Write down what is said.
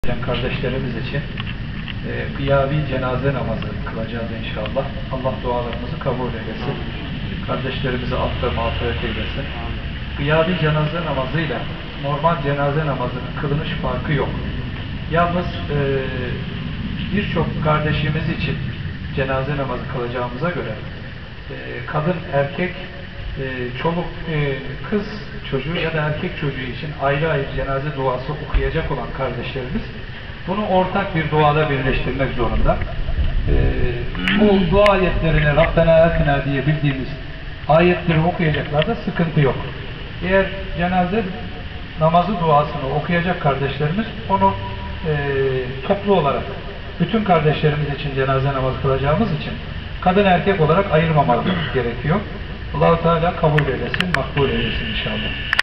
Kardeşlerimiz için gıyabi cenaze namazı kılacağız inşallah. Allah dualarımızı kabul eylesin. Kardeşlerimizi affı mağfiret eylesin. Gıyabi cenaze namazıyla normal cenaze namazının kılınış farkı yok. Yalnız birçok kardeşimiz için cenaze namazı kılacağımıza göre kadın, erkek, çoluk, kız çocuğu ya da erkek çocuğu için ayrı ayrı cenaze duası okuyacak olan kardeşlerimiz bunu ortak bir duada birleştirmek zorunda. Bu dua ayetlerini Rabbena Atina diye bildiğimiz ayetleri okuyacaklarda sıkıntı yok. Eğer cenaze namazı duasını okuyacak kardeşlerimiz onu toplu olarak bütün kardeşlerimiz için cenaze namazı kılacağımız için kadın erkek olarak ayırmamamız gerekiyor. Allah-u Teala kabul eylesin, makbul eylesin inşallah.